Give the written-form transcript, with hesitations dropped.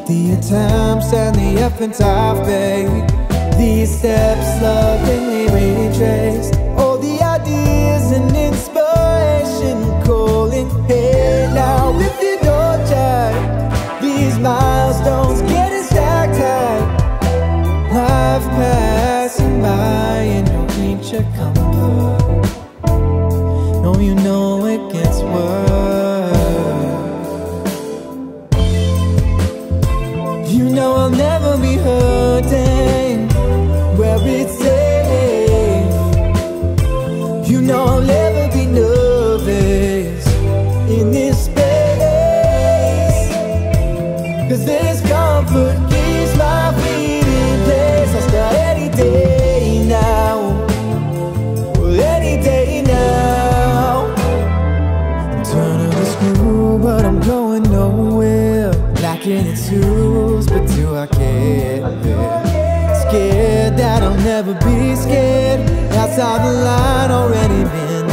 the attempts and the efforts I've made. These steps lovingly retraced, all the ideas and inspiration calling. Hey, now if you don't try, these milestones getting stacked high. Life passing by and you'll reach your comfort. No, you know it gets worse. You know I'll never be hurting where it's safe. You know I'll never be nervous in this space. 'Cause this comfort keeps my feet in place. I'll start any day now, well, any day now. I'm turning the screw, but I'm going nowhere. Lacking its tools, but do I care? Scared that I'll never be scared. Outside the line, already been